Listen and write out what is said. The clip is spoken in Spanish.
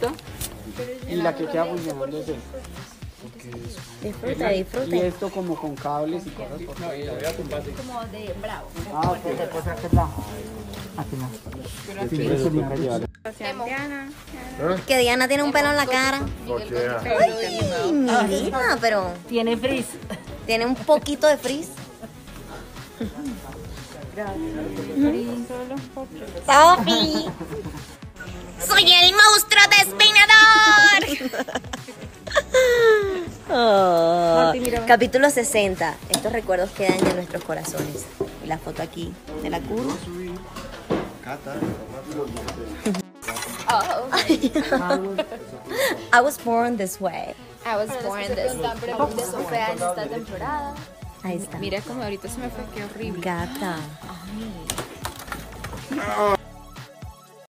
listo. Y la que queda funcionando es esta. Disfruta, disfruta. Y esto como con cables y cosas por ahí. Como de bravo. Ah, ok, cosa que es la... Aquí no. Que Diana tiene un pelo en la cara. Ay, mi vida, pero Tiene frizz. tiene un poquito de frizz. ¡Sofi! ¡Soy el monstruo despeinador! Oh, capítulo 60. Estos recuerdos quedan en nuestros corazones. Y la foto aquí de la curva. I was born this way. I was born this. Eso fue en esta temporada. Ahí está. Mira como ahorita se me fue, qué horrible. Gata.